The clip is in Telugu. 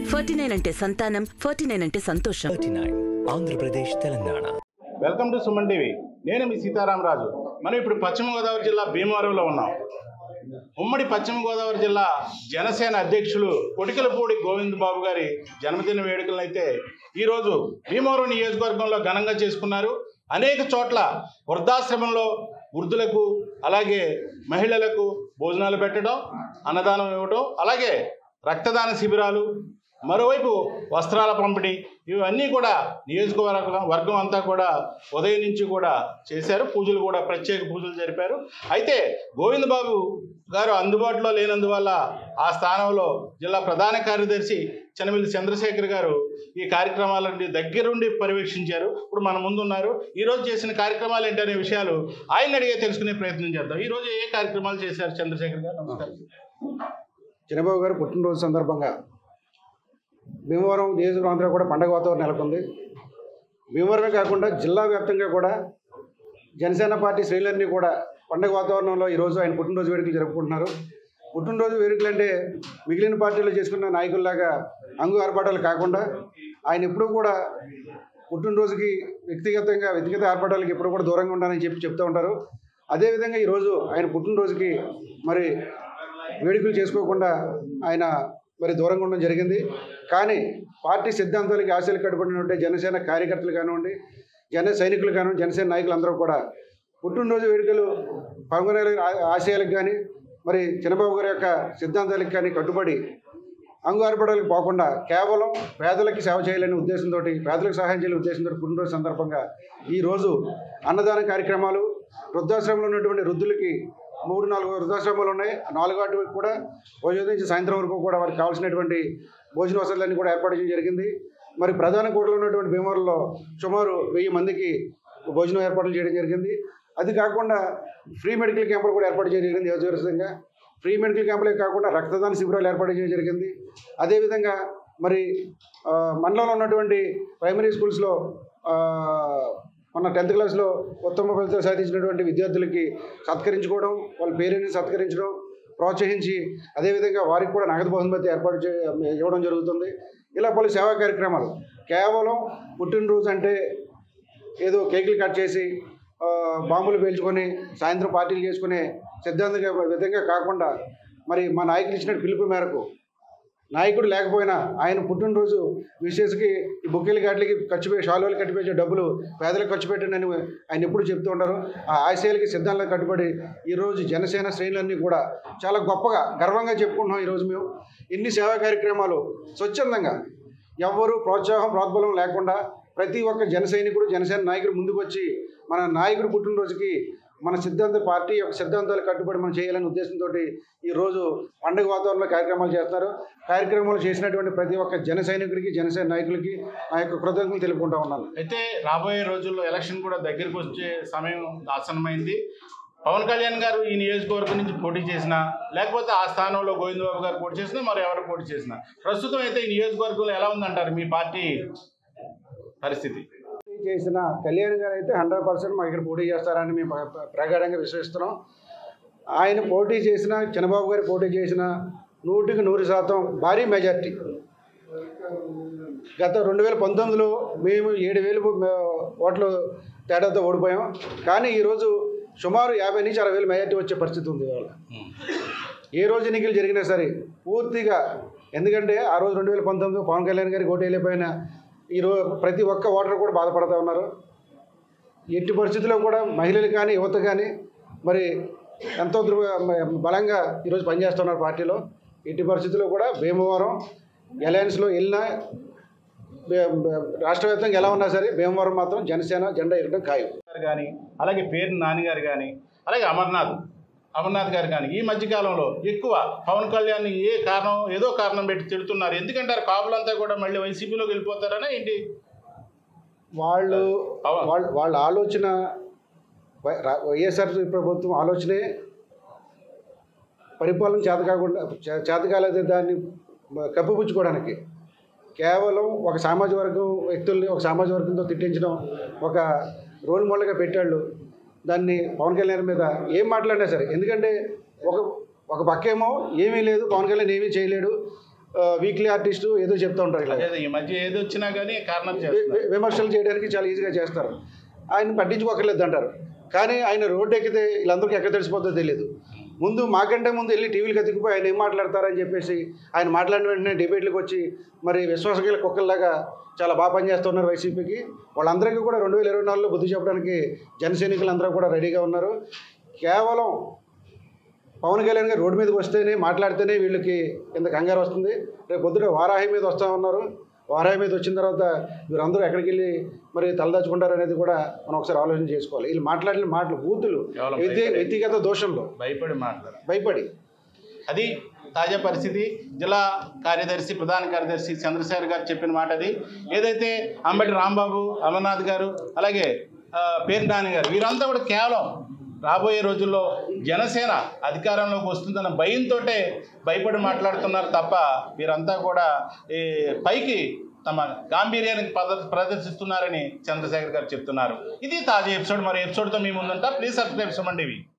49 అంటే సంతానం, 49 అంటే సంతోషం. 39 Andhra Pradesh, Telangana. Welcome to Suman TV. నేను మీ సీతారామరాజు. మనం ఇప్పుడు పశ్చిమ గోదావరి జిల్లా భీమవరంలో ఉన్నాం. ఉమ్మడి పశ్చిమ గోదావరి జిల్లా జనసేన అధ్యక్షులు కొటికలపూడి గోవింద్ బాబు గారి జన్మదిన వేడుకలను అయితే ఈరోజు భీమవరం నియోజకవర్గంలో ఘనంగా చేసుకున్నారు. అనేక చోట్ల వృద్ధాశ్రమంలో వృద్ధులకు అలాగే మహిళలకు భోజనాలు పెట్టడం, అన్నదానం ఇవ్వడం, అలాగే రక్తదాన శిబిరాలు, మరోవైపు వస్త్రాల పంపిణీ, ఇవన్నీ కూడా వర్గం అంతా కూడా ఉదయం నుంచి కూడా చేశారు. పూజలు కూడా ప్రత్యేక పూజలు జరిపారు. అయితే గోవింద్ బాబు గారు అందుబాటులో లేనందువల్ల ఆ స్థానంలో జిల్లా ప్రధాన కార్యదర్శి చెనమిల్లి చంద్రశేఖర్ గారు ఈ కార్యక్రమాలని దగ్గరుండి పర్యవేక్షించారు. ఇప్పుడు మన ముందు ఉన్నారు. ఈరోజు చేసిన కార్యక్రమాలు ఏంటనే విషయాలు ఆయన అడిగే తెలుసుకునే ప్రయత్నం చేద్దాం. ఈరోజు ఏ కార్యక్రమాలు చేశారు చంద్రశేఖర్ గారు? నమస్కారం. చిన్నబాబు గారు పుట్టినరోజు సందర్భంగా భీమవరం నియోజకవర్గంలో కూడా పండగ వాతావరణం నెలకొంది. భీమవరమే కాకుండా జిల్లా వ్యాప్తంగా కూడా జనసేన పార్టీ శ్రేణులన్నీ కూడా పండగ వాతావరణంలో ఈరోజు ఆయన పుట్టినరోజు వేడుకలు జరుపుకుంటున్నారు. పుట్టినరోజు వేడుకలు అంటే మిగిలిన పార్టీలు చేసుకున్న నాయకుల్లాగా అంగు ఆర్భాటాలు కాకుండా ఆయన ఎప్పుడూ కూడా పుట్టినరోజుకి వ్యక్తిగత ఆర్భాటాలకు ఎప్పుడు కూడా దూరంగా ఉండాలని చెప్తూ ఉంటారు. అదేవిధంగా ఈరోజు ఆయన పుట్టినరోజుకి మరి వేడుకలు చేసుకోకుండా ఆయన మరి దూరంగా ఉండడం జరిగింది. కానీ పార్టీ సిద్ధాంతాలకి ఆశలు కట్టుబడినటువంటి జనసేన కార్యకర్తలు కానివ్వండి, జన సైనికులు కానివ్వండి, జనసేన నాయకులు అందరూ కూడా పుట్టినరోజు వేడుకలు పవన్ ఆశయాలకు కానీ మరి చంద్రబాబు గారి యొక్క సిద్ధాంతాలకు కానీ కట్టుబడి అంగుఆర్పడాలకు పోకుండా కేవలం పేదలకి సేవ చేయాలనే ఉద్దేశంతో, పేదలకు సహాయం చేయాలనే ఉద్దేశంతో పుట్టినరోజు సందర్భంగా ఈరోజు అన్నదాన కార్యక్రమాలు, వృద్ధాశ్రమంలో ఉన్నటువంటి వృద్ధులకి 3-4 వృద్ధాశ్రమాలు ఉన్నాయి. 4 వాటికి కూడా ఉదయం నుంచి సాయంత్రం వరకు కూడా వారికి కావాల్సినటువంటి భోజన వసతులన్నీ కూడా ఏర్పాటు చేయడం జరిగింది. మరి ప్రధాన కూడలో ఉన్నటువంటి భీమవరంలో సుమారు 1000 మందికి భోజనం ఏర్పాట్లు చేయడం జరిగింది. అది కాకుండా ఫ్రీ మెడికల్ క్యాంపులు కూడా ఏర్పాటు చేయడం జరిగింది. యోజకరంగా ఫ్రీ మెడికల్ క్యాంపులే కాకుండా రక్తదాన శిబిరాలు ఏర్పాటు చేయడం జరిగింది. అదేవిధంగా మరి మండలంలో ఉన్నటువంటి ప్రైమరీ స్కూల్స్లో మన 10th క్లాస్లో ఉత్తమ ఫలితాలు సాధించినటువంటి విద్యార్థులకి సత్కరించుకోవడం, వాళ్ళ పేరెంట్ని సత్కరించడం, ప్రోత్సహించి అదేవిధంగా వారికి కూడా నగదు బహుమతి ఏర్పాటు ఇవ్వడం జరుగుతుంది. ఇలా పలు సేవా కార్యక్రమాలు. కేవలం పుట్టినరోజు అంటే ఏదో కేకులు కట్ చేసి బాంబులు పేల్చుకొని సాయంత్రం పార్టీలు చేసుకునే సిద్ధాంత విధంగా కాకుండా మరి మా నాయకులు ఇచ్చిన పిలుపు మేరకు నాయకుడు లేకపోయినా ఆయన పుట్టినరోజు విశేషకి ఈ బొకేలు గాట్లకి షాలువలు కట్టిపెట్టే డబ్బులు పేదలకు ఖర్చు పెట్టండి అని ఆయన ఎప్పుడు చెప్తూ ఉంటారు. ఆ ఆశయాలకి సిద్ధాంతాలకు కట్టుబడి ఈరోజు జనసేన శ్రేణులన్నీ కూడా చాలా గొప్పగా గర్వంగా చెప్పుకుంటున్నాం. ఈరోజు మేము ఇన్ని సేవా కార్యక్రమాలు స్వచ్ఛందంగా ఎవ్వరూ ప్రోద్బలం లేకుండా ప్రతి ఒక్క జన సైనికుడు, జనసేన నాయకుడు ముందుకు వచ్చి మన నాయకుడు పుట్టినరోజుకి మన పార్టీ యొక్క సిద్ధాంతాలు కట్టుబడి మనం చేయాలనే ఉద్దేశంతో ఈరోజు పండుగ వాతావరణంలో కార్యక్రమాలు చేస్తారు. కార్యక్రమాలు చేసినటువంటి ప్రతి ఒక్క జన సైనికుడికి, జనసేన నాయకులకి నా యొక్క కృతజ్ఞతలు తెలుపుకుంటా ఉన్నాను. అయితే రాబోయే రోజుల్లో ఎలక్షన్ కూడా దగ్గరికి వచ్చే సమయం ఆసన్నమైంది. పవన్ కళ్యాణ్ గారు ఈ నియోజకవర్గం నుంచి పోటీ చేసినా, లేకపోతే ఆ స్థానంలో గోవింద్ బాబు గారు పోటీ చేసినా, మరి ఎవరు పోటీ చేసినా, ప్రస్తుతం అయితే ఈ నియోజకవర్గంలో ఎలా ఉందంటారు మీ పార్టీ పరిస్థితి? చేసిన కళ్యాణ్ గారు అయితే 100% మాకు ఇక్కడ పోటీ చేస్తారని మేము ప్రగాఢంగా విశ్వసిస్తున్నాం. ఆయన పోటీ చేసిన, చంద్రబాబు గారు పోటీ చేసిన 100% భారీ మెజార్టీ. గత 2019లో మేము 7,000 ఓట్ల తేడాతో ఓడిపోయాం. కానీ ఈరోజు సుమారు 50 నుంచి 60,000 మెజార్టీ వచ్చే పరిస్థితి ఉంది. ఇవాళ ఏ రోజు ఎన్నికలు జరిగినా సరే పూర్తిగా, ఎందుకంటే ఆ రోజు 2019 పవన్ కళ్యాణ్ గారికి ఓటు వెళ్ళిపోయినా ఈరోజు ప్రతి ఒక్క ఓటర్ కూడా బాధపడుతూ ఉన్నారు. ఎట్టి పరిస్థితుల్లో కూడా మహిళలు కానీ, యువత కానీ మరి ఎంతో బలంగా ఈరోజు పనిచేస్తున్నారు పార్టీలో. ఎట్టి పరిస్థితుల్లో కూడా భీమవరం అలయన్స్లో వెళ్ళినా, రాష్ట్ర వ్యాప్తంగా ఎలా ఉన్నా సరే భీమవరం మాత్రం జనసేన జెండా ఎగరడం ఖాయం. కానీ అలాగే పేరు నాని గారు కానీ, అలాగే అమర్నాథ్ గారు కానీ ఈ మధ్యకాలంలో ఎక్కువ పవన్ కళ్యాణ్ ఏదో కారణం పెట్టి తిడుతున్నారు. ఎందుకంటారు? కాపులంతా కూడా మళ్ళీ వైసీపీలోకి వెళ్ళిపోతారనా ఏంటి? వాళ్ళ ఆలోచన, వైఎస్ఆర్ ప్రభుత్వం ఆలోచనే పరిపాలన చేతకాలేదు దాన్ని కప్పిపుచ్చుకోవడానికి. కేవలం ఒక సామాజిక వర్గం వ్యక్తుల్ని ఒక సామాజిక వర్గంతో తిట్టించడం ఒక రోల్ మోడల్గా పెట్టాళ్ళు. దాన్ని పవన్ కళ్యాణ్ మీద ఏం మాట్లాడినా సరే, ఎందుకంటే ఒక పక్కేమో ఏమీ లేదు, పవన్ కళ్యాణ్ ఏమీ చేయలేడు, వీక్లీ ఆర్టిస్టు ఏదో చెప్తూ ఉంటారు ఇలా అదే ఈ మధ్య ఏది వచ్చినా కానీ కారణం చేస్తున్నారు. విమర్శలు చేయడానికి చాలా ఈజీగా చేస్తారు. ఆయన పట్టించుకోకర్లేదు అంటారు. కానీ ఆయన రోడ్డు ఎక్కితే వీళ్ళందరికీ ఎక్కడ తెలిసిపోతుందో తెలియదు. ముందు మాకంటే ముందు వెళ్ళి టీవీలకు ఎత్తుకుపోయి ఆయన ఏం మాట్లాడతారని చెప్పేసి ఆయన మాట్లాడిన వెంటనే డిబేట్లకు వచ్చి మరి విశ్వాసగల కుక్కల్లాగా చాలా బాగా పనిచేస్తున్నారు వైసీపీకి. వాళ్ళందరికీ కూడా 2024లో బుద్ధి చెప్పడానికి జన సైనికులందరూ కూడా రెడీగా ఉన్నారు. కేవలం పవన్ కళ్యాణ్ గారు రోడ్డు మీదకి వస్తేనే మాట్లాడితేనే వీళ్ళకి ఇంత కంగారు వస్తుంది. రేపు పొద్దున వారాహి మీద వస్తామన్నారు. వారాహి మీద వచ్చిన తర్వాత వీరందరూ ఎక్కడికి వెళ్ళి మరి తలదాచుకుంటారు అనేది కూడా మనం ఒకసారి ఆలోచన చేసుకోవాలి. వీళ్ళు మాట్లాడిన మాటలు బూతులు వ్యక్తిగత దోషంలో భయపడి అది తాజా పరిస్థితి. జిల్లా కార్యదర్శి ప్రధాన కార్యదర్శి చంద్రశేఖర్ గారు చెప్పిన మాట అది. ఏదైతే అంబటి రాంబాబు, అమర్నాథ్ గారు, అలాగే పేరు నాని గారు వీరంతా కూడా కేవలం రాబోయే రోజుల్లో జనసేన అధికారంలోకి వస్తుందన్న భయంతో భయపడి మాట్లాడుతున్నారు తప్ప వీరంతా కూడా పైకి తమ గాంభీర్యాన్ని ప్రదర్శిస్తున్నారని చంద్రశేఖర్ గారు చెప్తున్నారు. ఇది తాజా ఎపిసోడ్. మరో ఎపిసోడ్తో మీ ముందుంటా. Please subscribe Suman TV.